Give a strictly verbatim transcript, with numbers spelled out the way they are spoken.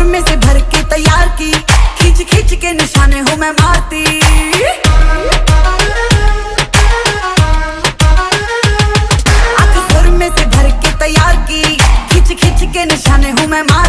में से भर के तैयार की, खींच खींच के निशाने हूँ मैं मारती। आँख सुर में से भर के तैयार की, खींच खींच के निशाने हूँ मैं मारती।